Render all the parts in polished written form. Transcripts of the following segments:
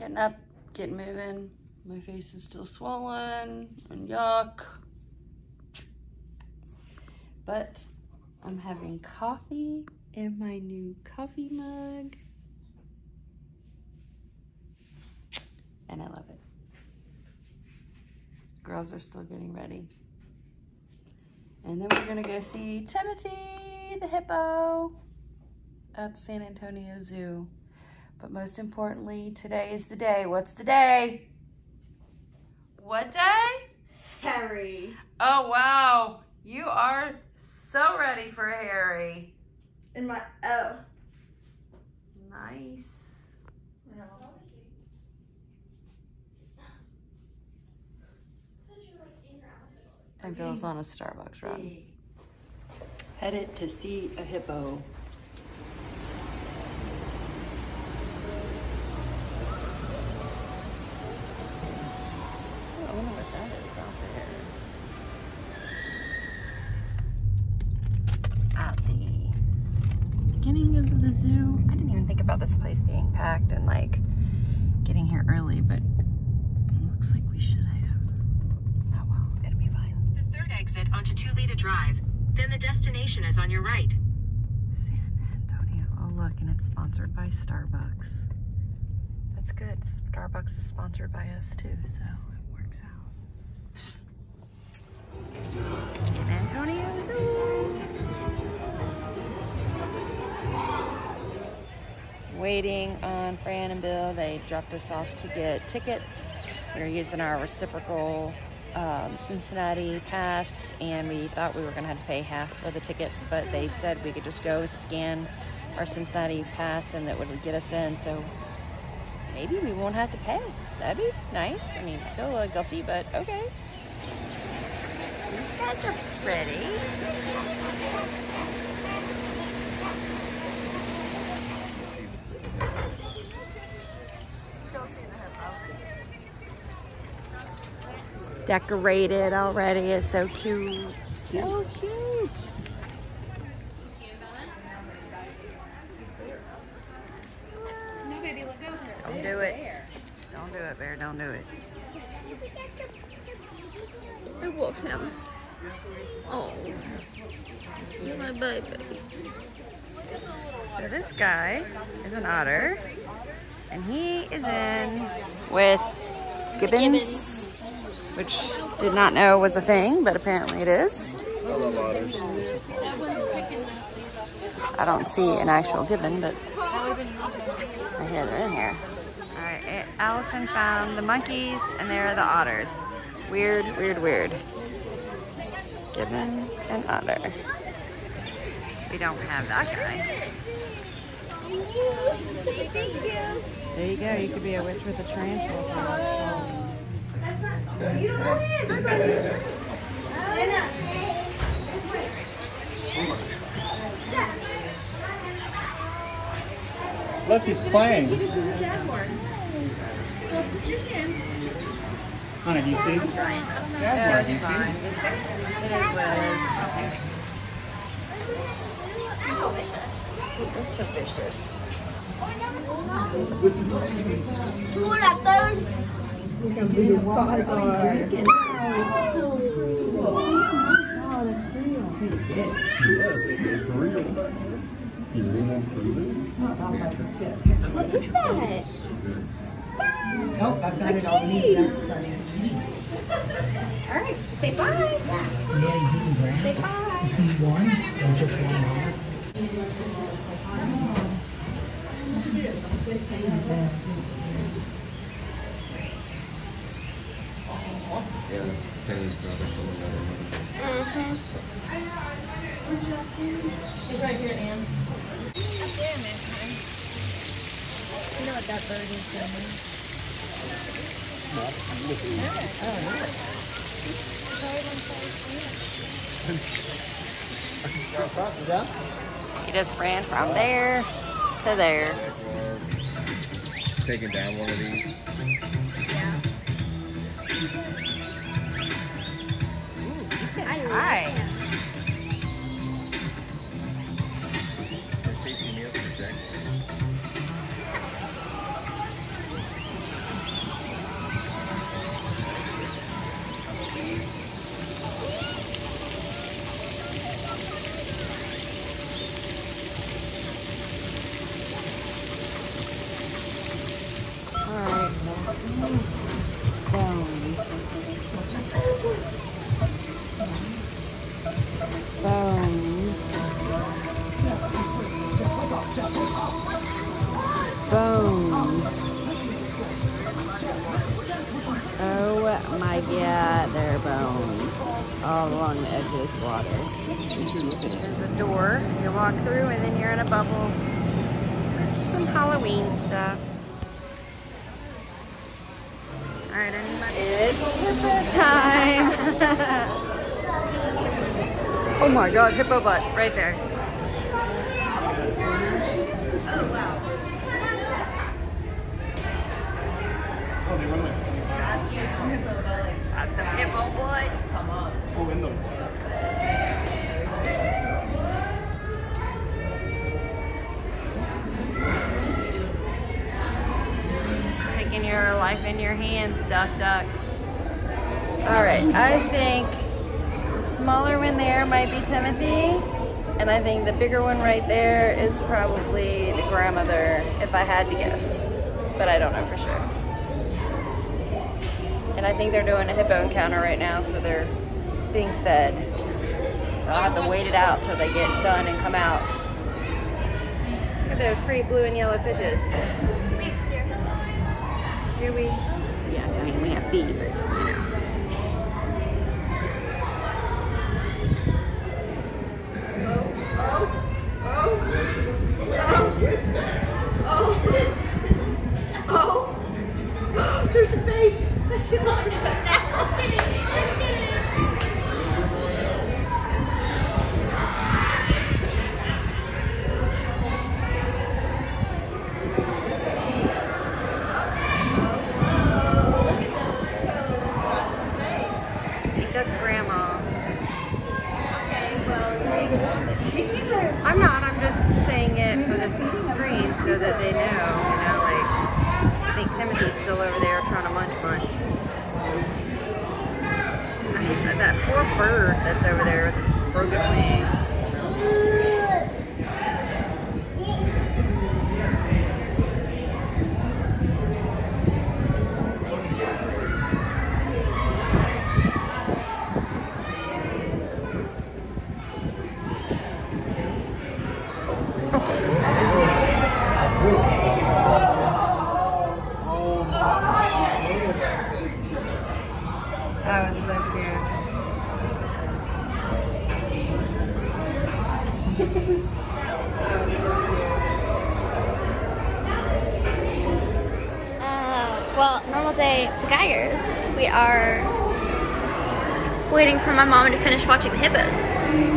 Getting up, getting moving. My face is still swollen and yuck. But I'm having coffee in my new coffee mug. And I love it. Girls are still getting ready. And then we're gonna go see Timothy the hippo at San Antonio Zoo. But most importantly, today is the day. What's the day? What day? Harry. Oh, wow. You are so ready for Harry. In my, oh. Nice. No. And Bill's on a Starbucks run. Headed to see a hippo. I wonder what that is out there. At the beginning of the zoo. I didn't even think about this place being packed and like getting here early, but it looks like we should have. Oh well, it'll be fine. The third exit onto Tulita Drive. Then the destination is on your right. San Antonio. Oh look, and it's sponsored by Starbucks. That's good. Starbucks is sponsored by us too, so it works out. San Antonio Zoo. Waiting on Fran and Bill. They dropped us off to get tickets. We were using our reciprocal Cincinnati pass, and we thought we were gonna have to pay half for the tickets, but they said we could just go scan our Cincinnati pass and that would get us in, so maybe we won't have to pay. That'd be nice. I mean, I feel a little guilty, but okay. These guys are pretty. Decorated already. Is so cute. So cute. No, baby, let go. Don't do it. Don't do it, Bear. Don't do it. I love him. Oh, he's my baby. So this guy is an otter, and he is in with gibbons, which did not know was a thing, but apparently it is. I love otters. I don't see an actual gibbon, but right here, they're in here. All right, Allison found the monkeys, and there are the otters. Weird, weird, weird. Gibbon and otter. We don't have that guy. Thank you. There you go. You could be a witch with a tarantula. You don't know him. Look, he's playing. This is a jaguar. Well, sister's in. Honey, do you see? Jaguar, do you see? It is what it is. He's so vicious. It is so vicious. Two leopards. Look how big his paws are. Oh, so cool. Oh, that's real. He's big. Yes, it's real. You really want to see? Look at that. Nope, I've got it all neat. That's funny. All right, say bye. Yeah, he's eating grass. Say bye. You see one? Or just one otter? Yeah, that's Penny's brother from another mother. He's right here, Ann. Up there, man. You know what that bird is doing? He just ran from there to there. Taking down one of these. Hi. Tasty meals for Jaguar. might get their bones all along the edge of this water. There's a door you walk through and then you're in a bubble. Some Halloween stuff. Alright, anybody? It's hippo time! Oh my god, hippo butts right there. Oh, wow. Oh, they run like 25. That's some hippo belly. That's a hippo butt. Come on. Oh, in the Taking your life in your hands, Duck Duck. Alright, I think the smaller one there might be Timothy, and I think the bigger one right there is probably the grandmother, if I had to guess. But I don't know for sure. And I think they're doing a hippo encounter right now, so they're being fed. I'll have to wait it out till they get done and come out. Look at those pretty blue and yellow fishes. Do we? Yes, I mean we have feet, but you know. Oh, there's a face. I see a lot of now. Let's get it. I think that's Grandma. I'm not, I'm just saying it for the screen so that they know, you know, like, I think Timothy's still over there trying to munch. I hate that poor bird that's over there with its broken wing. That was so cute. Well, normal day for Geigers. We are waiting for my mom to finish watching the hippos.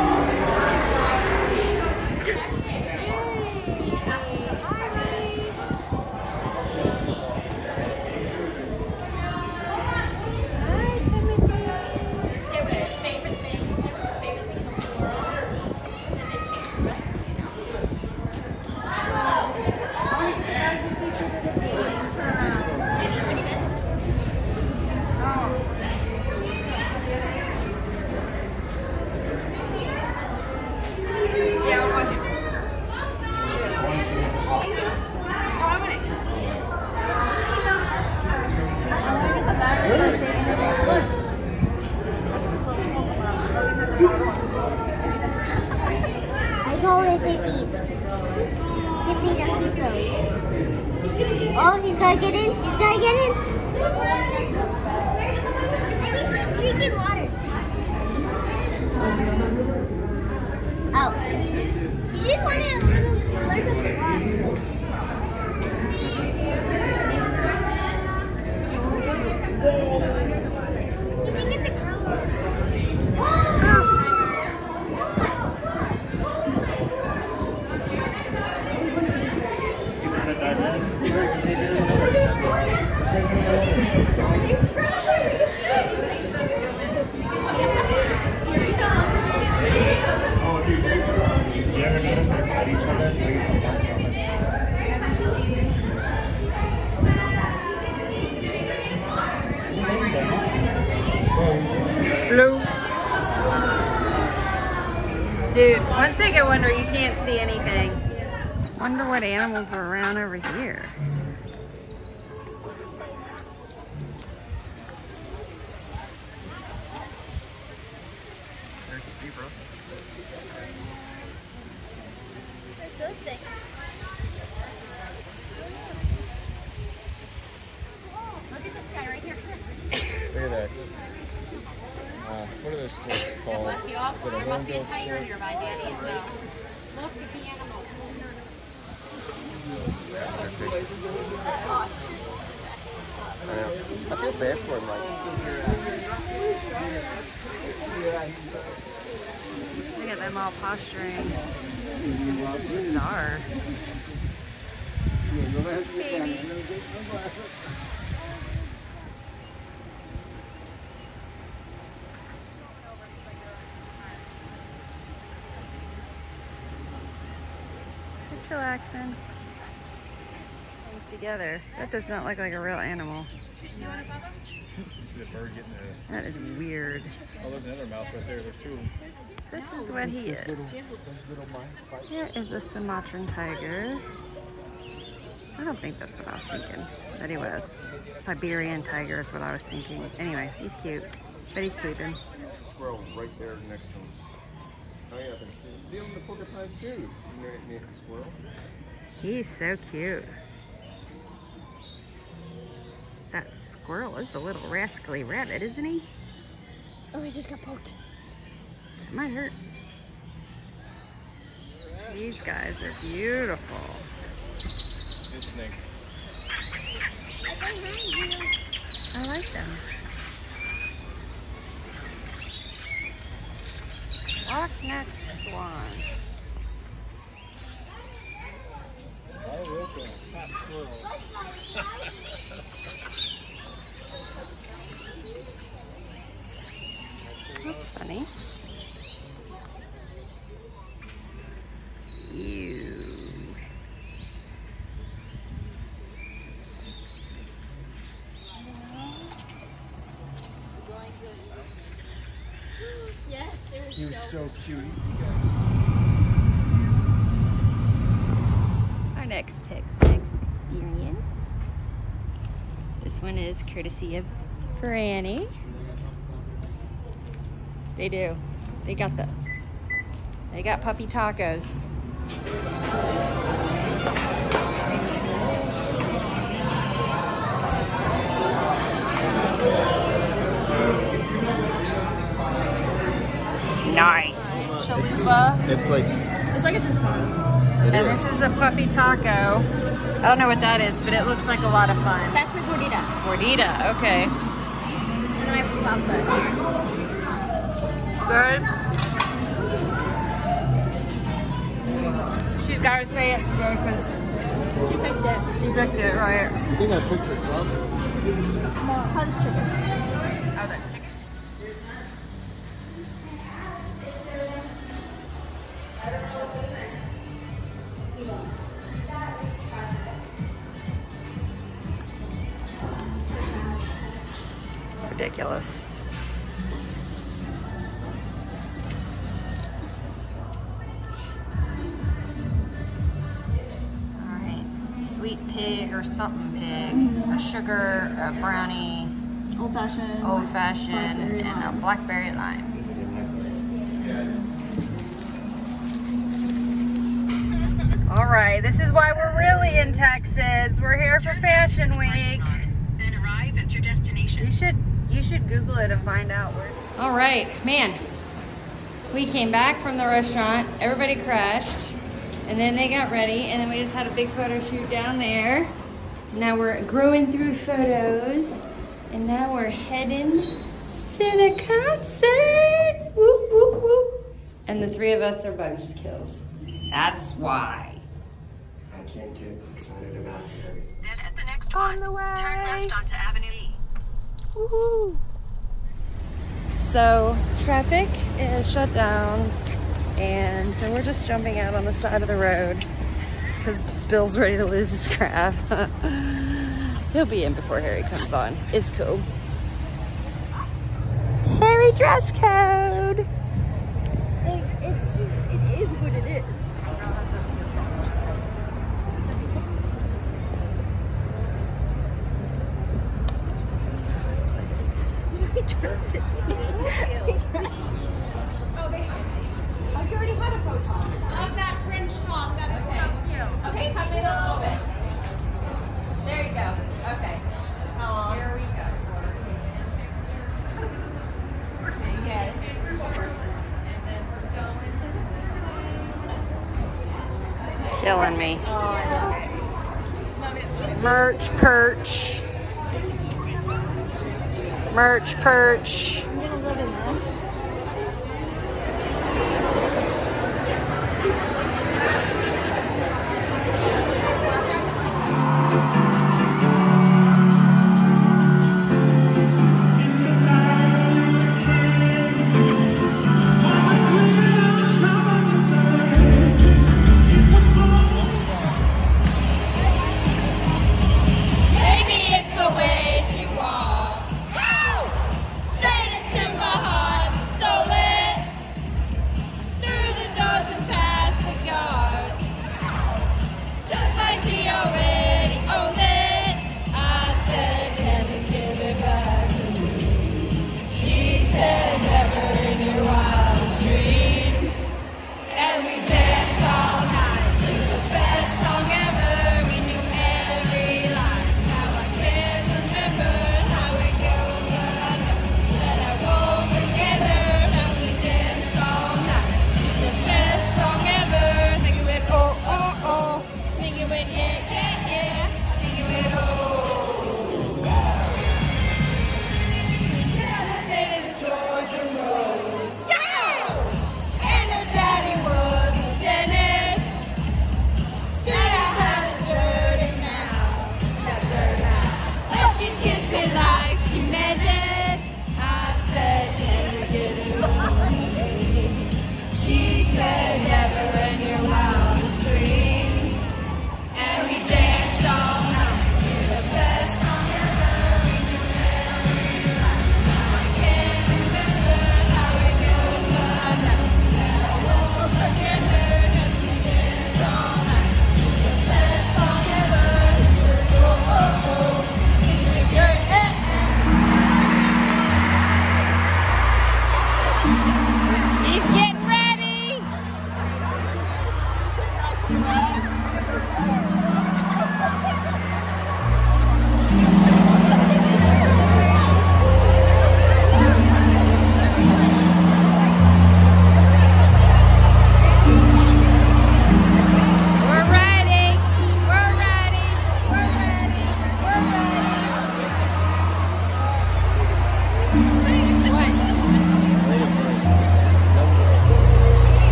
I call it hippies. Hippies are hippos. Oh, he's gotta get in. He's gotta get in. I think he's just drinking water. Oh. He just wanted a little slurp of the water. You think it's a girl? You ever notice they fight each other? Blue. Dude, once they get wonder, you can't see anything. Wonder what animals are around over here. There's those things. Look at this guy right here. Look at that. this steak's called? Is it a hornbill steak? That's a good fish. I know. I feel bad for him, like. Look at them all posturing. Bizarre. Baby. Just relaxing. Things together. That does not look like a real animal. See the bird getting there. That is weird. Oh, there's another mouse right there. There's two. This is what he is. Here is a Sumatran tiger. I don't think that's what I was thinking, but he was. Siberian tiger is what I was thinking. Anyway, he's cute, but he's sleeping. Squirrel right there next to him. Oh yeah, see him the porcupine too. Near the squirrel. He's so cute. That squirrel is a little rascally rabbit, isn't he? Oh, he just got poked. It might hurt. These guys are beautiful. This snake. I like them. Loch Ness Swan. Oh, okay. Fat squirrel. That's funny. Ew. Yes, it was He was so cute. Our next Tex-Mex experience. This one is courtesy of Franny. They do. They got puppy tacos. Nice. Chalupa. It's like a tostada. And this is a puffy taco. I don't know what that is, but it looks like a lot of fun. That's a gordita. Gordita, okay. And then I have flauta. Good. She's got to say it's good because She picked it. she picked it, right? you think I picked this up? How's chicken? Oh, that's chicken. Ridiculous. Alright, sweet pig or something pig, a sugar, a brownie, Old fashioned. old fashioned, Blackberry and a lime. blackberry lime. This is in my Alright, this is why we're really in Texas. We're here for Fashion Week. Then arrive at your destination. You should Google it and find out where. All right, man. We came back from the restaurant. Everybody crashed, and then they got ready, and then we just had a big photo shoot down there. Now we're growing through photos, and now we're heading to the concert. Whoop whoop whoop. And the three of us are Bugs Kills. That's why. I can't get excited about it. Then at the next On one, the way. turn left onto Avenue E. Woohoo! So traffic is shut down, and so we're just jumping out on the side of the road because Bill's ready to lose his crap. He'll be in before Harry comes on. It's cool. Harry dress code. It is what it is. He turned it. Oh, you already had a photo. Love that French top. That is so cute. Okay, come in a little bit. There you go. Okay. Here we go. Yes. killing me. Merch perch. Merch perch. I'm gonna live in this. Maybe it's the way she walks. Straight into my heart.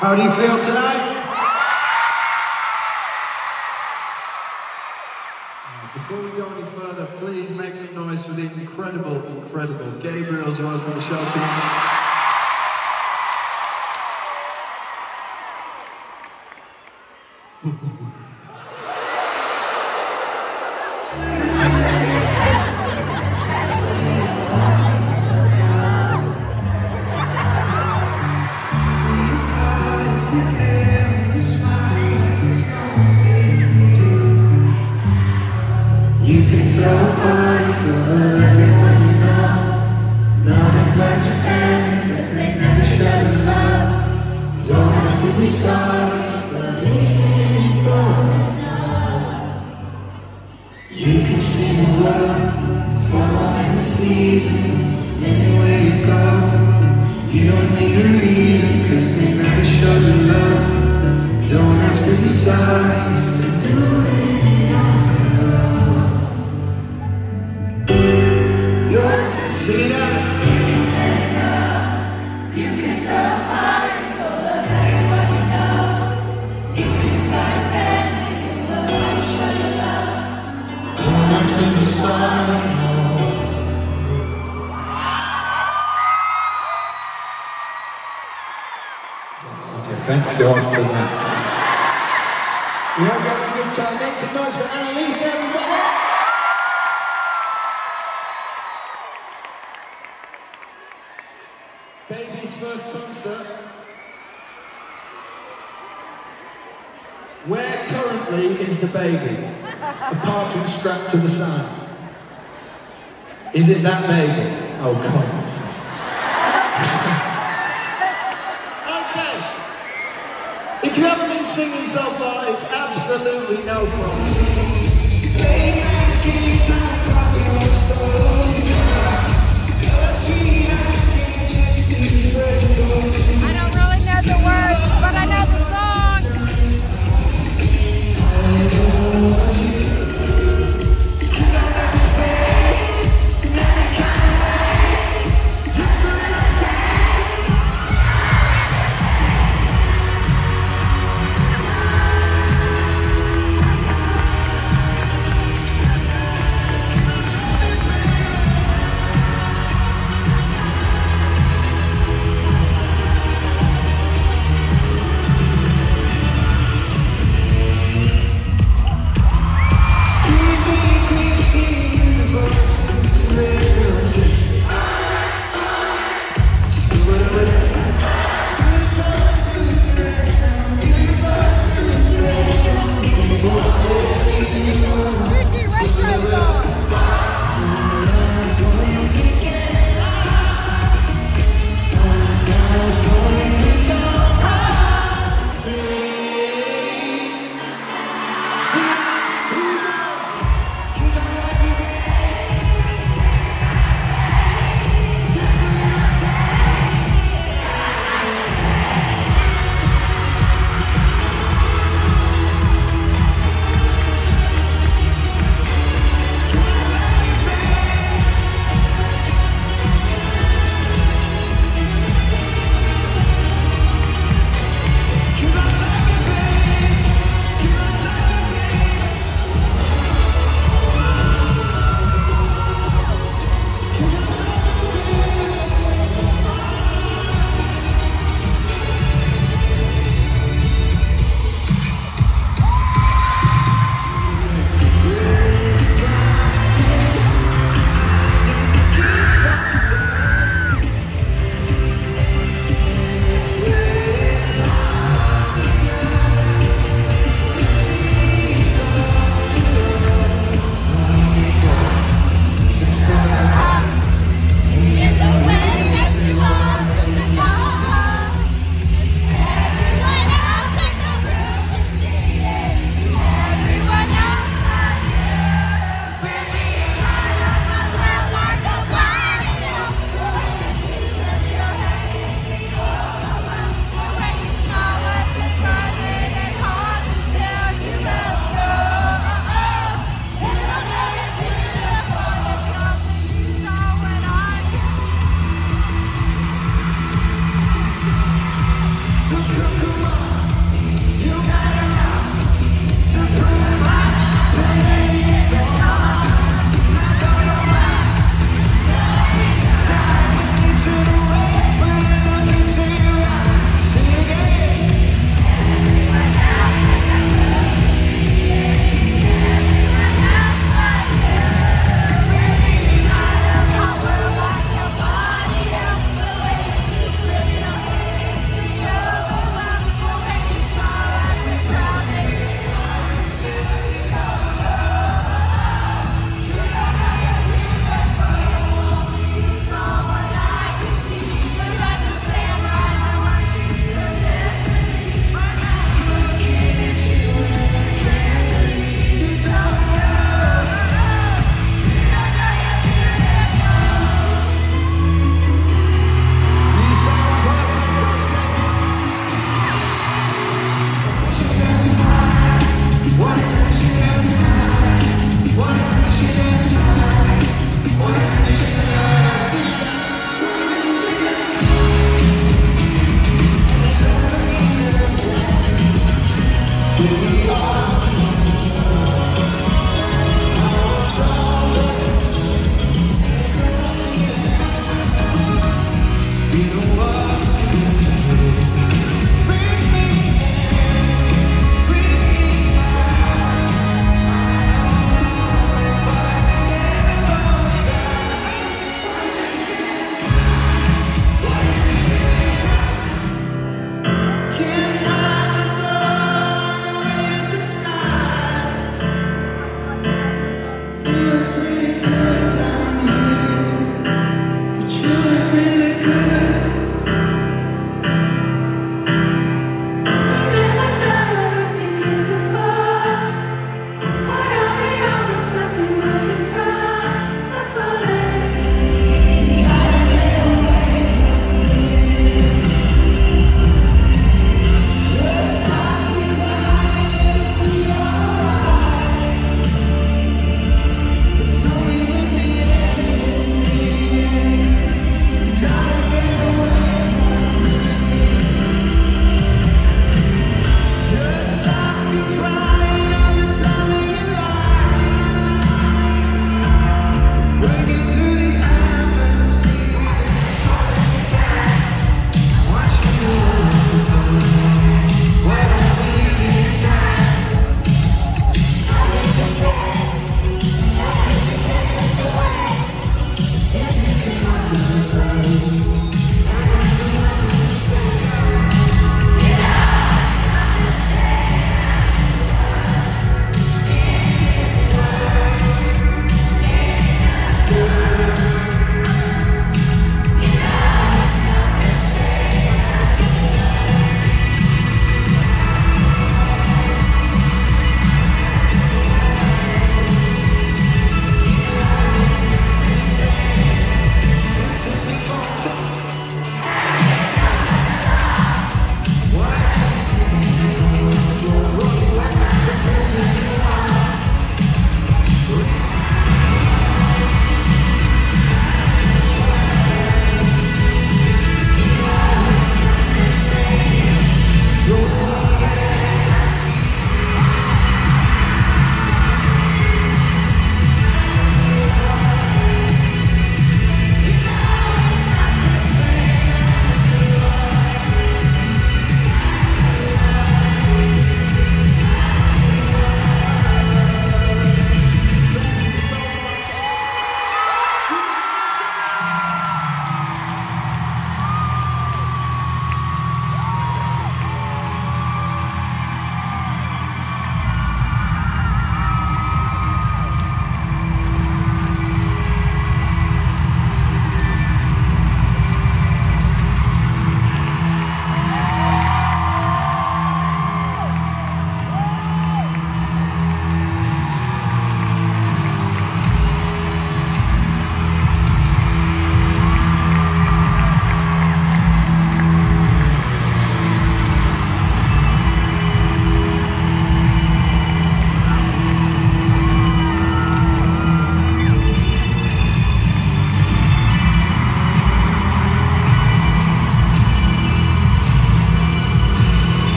How do you feel tonight? Before we go any further, please make some noise for the incredible, incredible Gabriels who opened the show tonight. You can throw a party for everyone you know. Not invite your family, cause they never show you love. Don't have to be sorry for leaving growing up. You can sing a love, following the seasons, anywhere you go. You don't need a reason, cause they never show you love. Don't have to be sorry for doing it on your own. Sing it out. You can let it go. You can throw a party full of everyone you know. You can start a family who will always show you love. Don't have to be sorry. Okay, thank God for that. We all got a good time. Make some noise for Annalise, everybody. Baby's first concert. Where currently is the baby? Apart from strapped to the side. Is it that baby? Oh, come on. Okay. If you haven't been singing so far, it's absolutely no problem. Baby, I don't really know the words, but I know the song.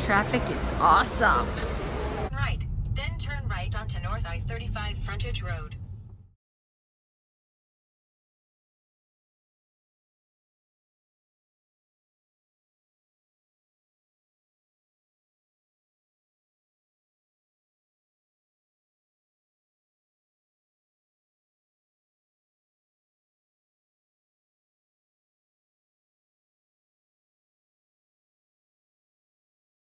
traffic is awesome. Right, then turn right onto North I-35 Frontage Road.